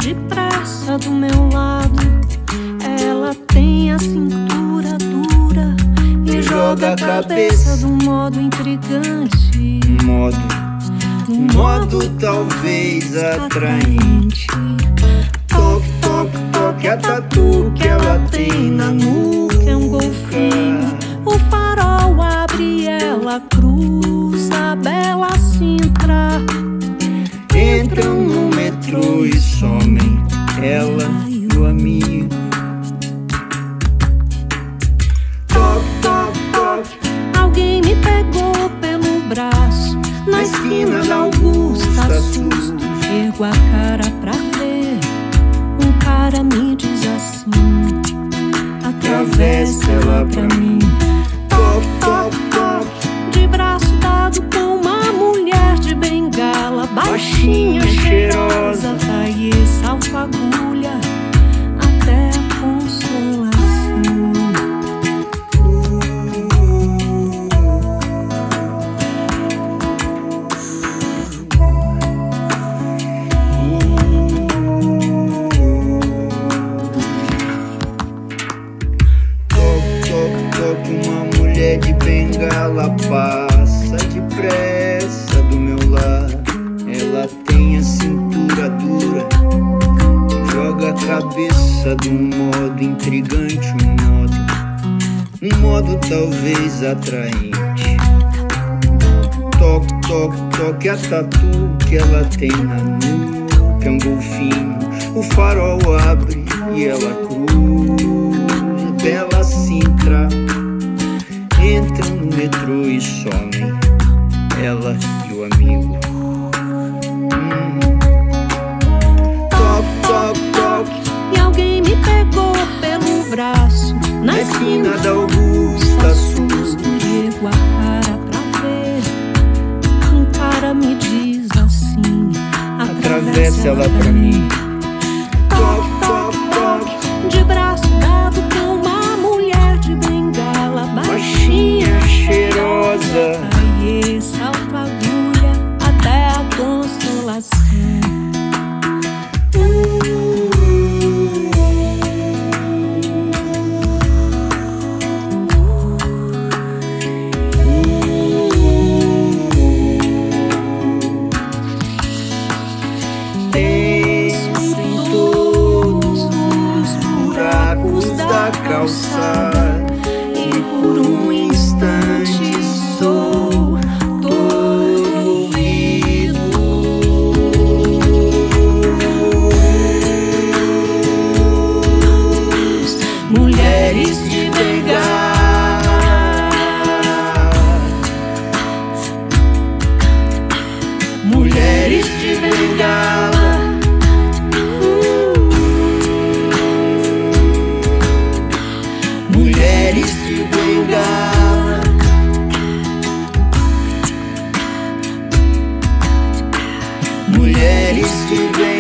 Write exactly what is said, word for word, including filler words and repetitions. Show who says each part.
Speaker 1: depressa do meu lado. Ela tem a cintura dura e joga a cabeça de um modo intrigante.
Speaker 2: Um modo, um modo talvez atraente. Toque, toque, toque a tatu que ela tem na nuca.
Speaker 1: É um golfinho, o farol abre e ela cruza a bela Sintra.
Speaker 2: Entram no metrô e somem, ela e o amigo. Toque, toque, toque,
Speaker 1: alguém me pegou pelo braço na esquina da Augusta, susto. Ergo a cara pra ver, um cara me diz assim: atravessa ela pra mim.
Speaker 2: toque, toque, toque,
Speaker 1: de braço dado com uma mulher de bengala, baixinha, cheirosa, taie, salto, agulha, até a consolação.
Speaker 2: Uma mulher de bengala passa depressa do meu lado. Ela tem a cintura dura, joga a cabeça de um modo intrigante. Um modo, um modo talvez atraente. Toque, toque, toque a tatu que ela tem na nuca. É um golfinho, o farol abre e ela cruza bela Sintra. Entram no metrô e somem, ela e o amigo. hum. Toque, toque, toque,
Speaker 1: e alguém me pegou pelo braço na,
Speaker 2: na
Speaker 1: esquina,
Speaker 2: esquina da Augusta, susto.
Speaker 1: Ergo a cara pra ver, um cara me diz assim:
Speaker 2: Atravessa ela pra mim. Toque, toque, toque,
Speaker 1: de braço dado com uma mulher de bengala,
Speaker 2: baixinha, cheirosa,
Speaker 1: taie, salto, agulha, até a consolação.
Speaker 2: Em todos os buracos da calçada,
Speaker 1: e por um instante sou todo ouvido. Mulheres de bengala, mulheres de bengala.
Speaker 2: mulheres de bengala. Mulheres de bengala.